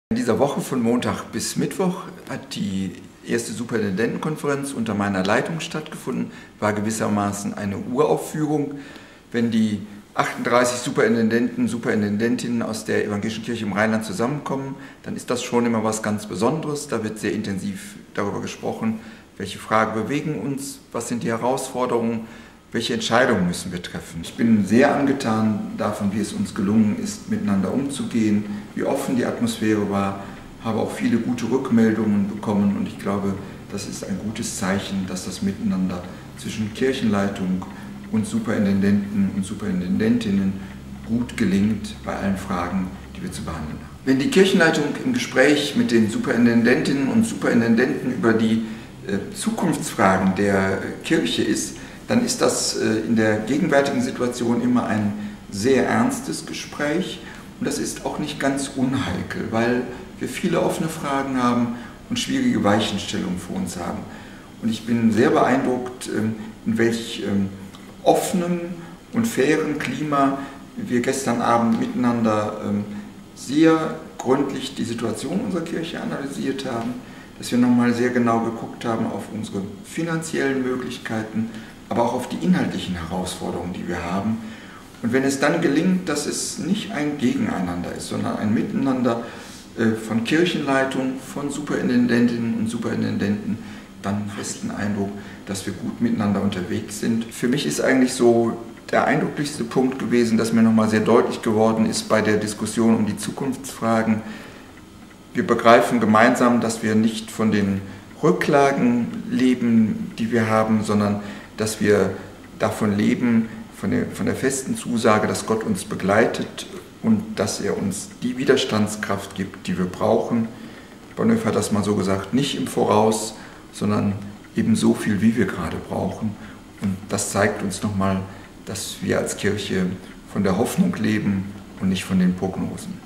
In dieser Woche von Montag bis Mittwoch hat die erste Superintendentenkonferenz unter meiner Leitung stattgefunden. War gewissermaßen eine Uraufführung. Wenn die 38 Superintendentinnen aus der Evangelischen Kirche im Rheinland zusammenkommen, dann ist das schon immer was ganz Besonderes. Da wird sehr intensiv darüber gesprochen, welche Fragen bewegen uns, was sind die Herausforderungen, welche Entscheidungen müssen wir treffen. Ich bin sehr angetan davon, wie es uns gelungen ist, miteinander umzugehen, wie offen die Atmosphäre war, habe auch viele gute Rückmeldungen bekommen und ich glaube, das ist ein gutes Zeichen, dass das Miteinander zwischen Kirchenleitung und Superintendenten und Superintendentinnen gut gelingt bei allen Fragen, die wir zu behandeln haben. Wenn die Kirchenleitung im Gespräch mit den Superintendentinnen und Superintendenten über die Zukunftsfragen der Kirche ist, dann ist das in der gegenwärtigen Situation immer ein sehr ernstes Gespräch und das ist auch nicht ganz unheikel, weil wir viele offene Fragen haben und schwierige Weichenstellungen vor uns haben. Und ich bin sehr beeindruckt, in welch offenem und fairen Klima wir gestern Abend miteinander sehr gründlich die Situation unserer Kirche analysiert haben, dass wir nochmal sehr genau geguckt haben auf unsere finanziellen Möglichkeiten, aber auch auf die inhaltlichen Herausforderungen, die wir haben. Und wenn es dann gelingt, dass es nicht ein Gegeneinander ist, sondern ein Miteinander von Kirchenleitung, von Superintendentinnen und Superintendenten, dann festen Eindruck, dass wir gut miteinander unterwegs sind. Für mich ist eigentlich so der eindrücklichste Punkt gewesen, dass mir nochmal sehr deutlich geworden ist bei der Diskussion um die Zukunftsfragen. Wir begreifen gemeinsam, dass wir nicht von den Rücklagen leben, die wir haben, sondern dass wir davon leben, von der festen Zusage, dass Gott uns begleitet und dass er uns die Widerstandskraft gibt, die wir brauchen. Bonhoeffer hat das mal so gesagt, nicht im Voraus, sondern eben so viel, wie wir gerade brauchen. Und das zeigt uns nochmal, dass wir als Kirche von der Hoffnung leben und nicht von den Prognosen.